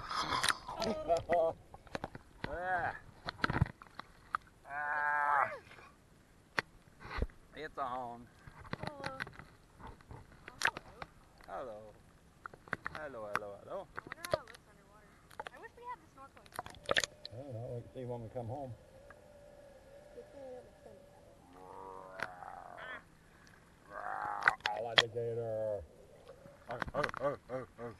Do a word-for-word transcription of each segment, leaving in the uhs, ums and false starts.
Ah. Ah. It's on. Hello. Hello. Hello, hello, hello. I wonder how it looks underwater. I wish we had the snorkeling stuff. I don't know. We can see when we come home. Alligator. Oh, oh, oh, oh, oh.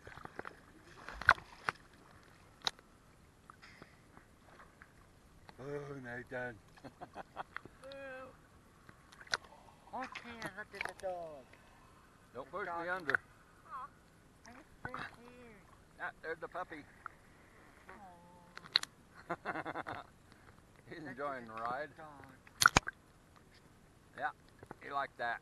Oh, Nathan. Boo. Okay, look at the dog. Don't push me under. Aw. I was right there. Ah, there's the puppy. Aww. He's enjoying the ride. Dog. Yeah, he liked that.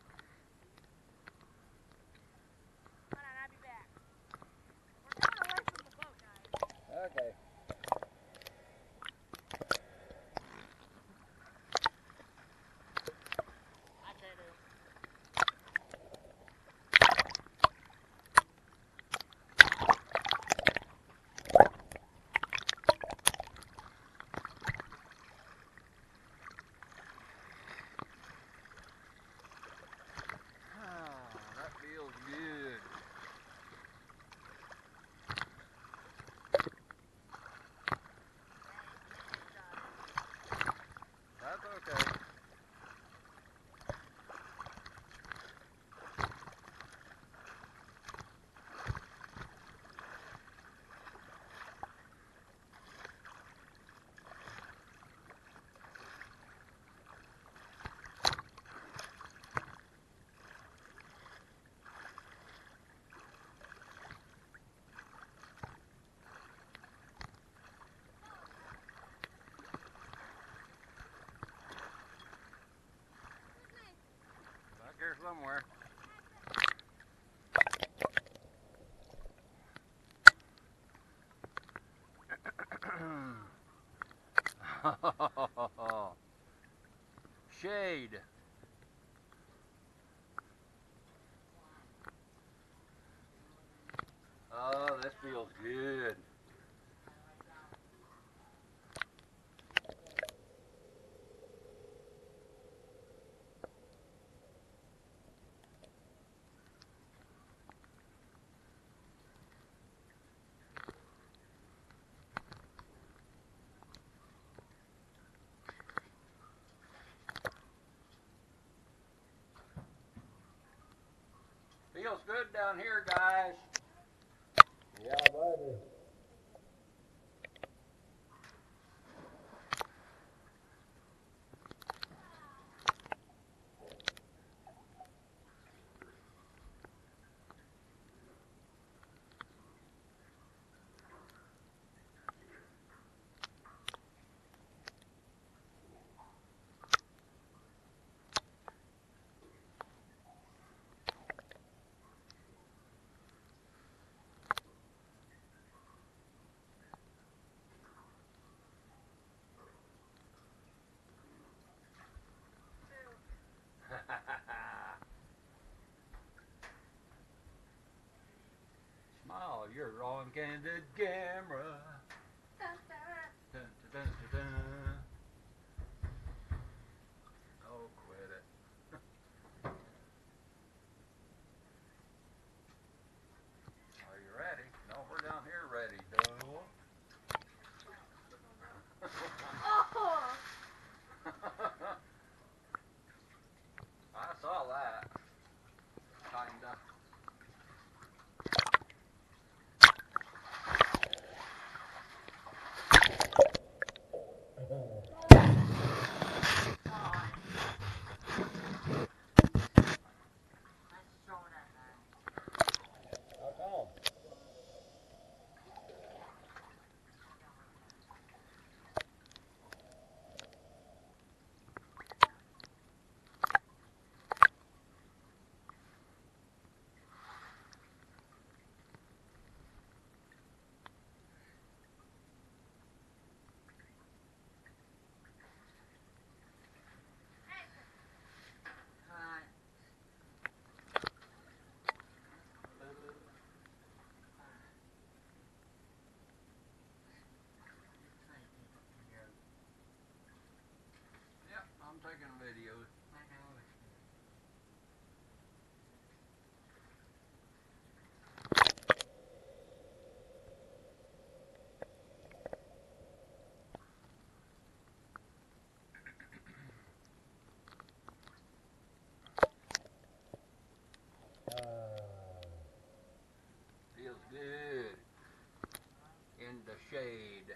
Hold on, I'll be back. We're going away from the boat, guys. Okay. I said it. Ah, that feels good. That's okay. Back here somewhere. Shade. Oh, this feels good. Feels good down here, guys. Yeah, buddy. Smile, you're on candid camera. Dun, dun. Dun, dun, dun, dun, dun. Oh, quit it. Are you ready? No, we're down here ready, Doyle. Oh! I saw that. Kinda. in the shade.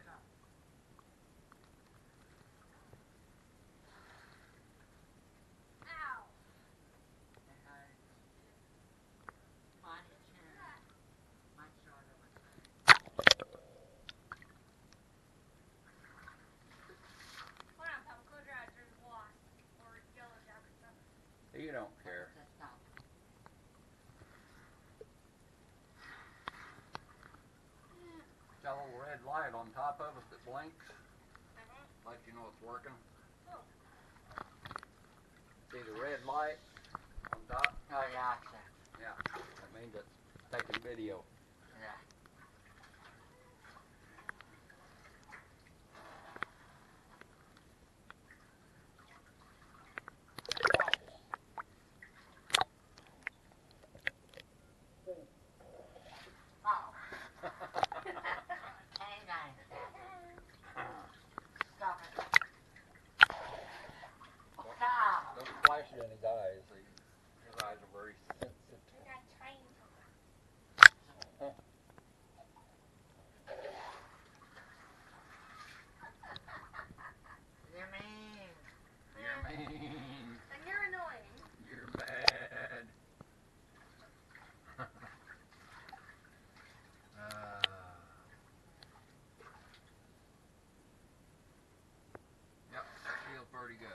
Ow. It hurts. Mine too. Mine's shorter one. Hold on, Papa. Close your eyes. There's wasp or yellow jacket stuff. You don't care. Just stop. Got a little red light on top of it that blinks. Uh-huh. Let you know it's working. Oh. See the red light on top? Oh, yeah, sir. Yeah, that means it's taking video. Yeah. Oh. Hang on. Stop it. Stop. Don't flash it in his eyes. He, his eyes are very sensitive. I got tiny. You're mean. You're mean. And you're annoying. You're bad. uh, yep, that feels pretty good.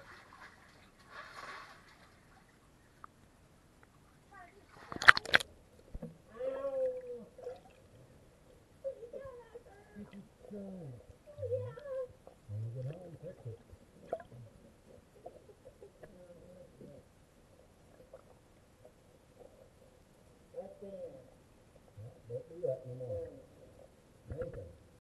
Don't do that anymore.